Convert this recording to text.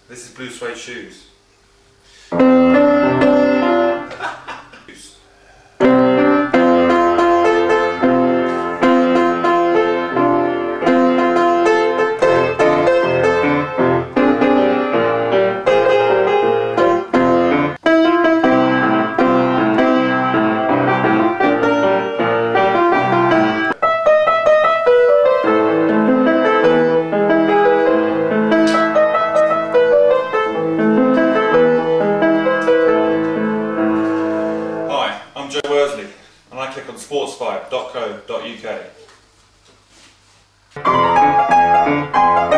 This is blue suede shoes. I'm Worsley, and I click on sportsvibe.co.uk.